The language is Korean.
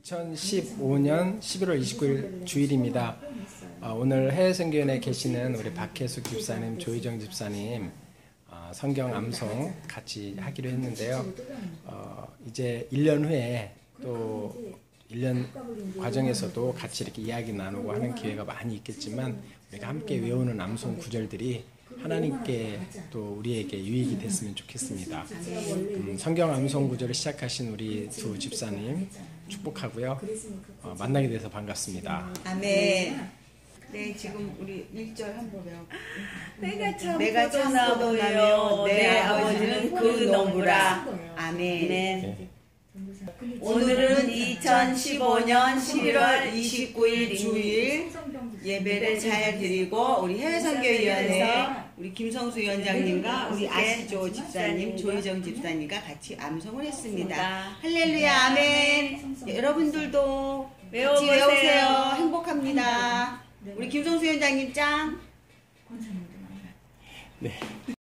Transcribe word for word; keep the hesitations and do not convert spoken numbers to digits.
이천십오 년 십일월 이십구일 주일입니다. 어, 오늘 해외선교연에 계시는 우리 박혜숙 집사님, 조희정 집사님 어, 성경 암송 같이 하기로 했는데요. 어, 이제 일 년 후에 또 일 년 과정에서도 같이 이렇게 이야기 나누고 하는 기회가 많이 있겠지만 우리가 함께 외우는 암송 구절들이 하나님께 또 우리에게 유익이 됐으면 좋겠습니다. 음, 성경 암송 구절을 시작하신 우리 두 집사님 축복하고요. 어, 만나게 돼서 반갑습니다. 아멘. 네, 지금 우리 일 절 한번 배워. 내가 참 내가 참 포도나무요 내 아버지는 그 농부라. 아멘. 네. 오늘은 이천십오 년 십일월 이십구일 주일 예배를 잘 드리고 우리 해외선교위원회 우리 김성수 위원장님과 우리 아시조 집사님, 조희정 집사님과 같이 암송을 했습니다. 할렐루야, 아멘. 여러분들도 같이 외워보세요. 외우세요. 행복합니다. 우리 김성수 위원장님 짱. 네.